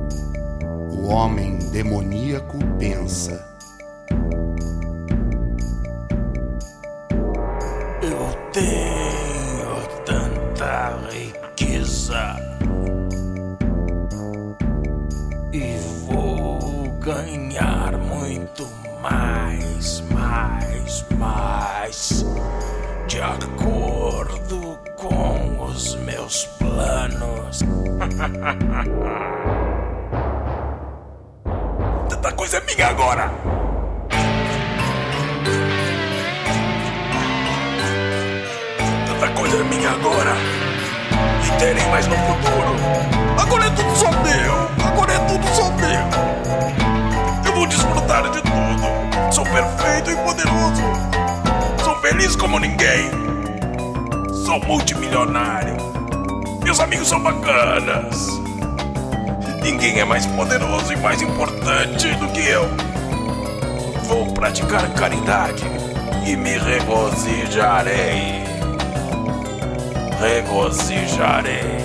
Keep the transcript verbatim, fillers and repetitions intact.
O homem demoníaco pensa: eu tenho tanta riqueza e vou ganhar muito mais, mais, mais, de acordo com os meus planos. Tanta coisa é minha agora. Tanta coisa é minha agora e terei mais no futuro. Agora é tudo só meu. Agora é tudo só meu. Eu vou desfrutar de tudo. Sou perfeito e poderoso. Sou feliz como ninguém. Sou multimilionário. Meus amigos são bacanas. Ninguém é mais poderoso e mais importante do que eu. Vou praticar caridade e me regozijarei. Regozijarei.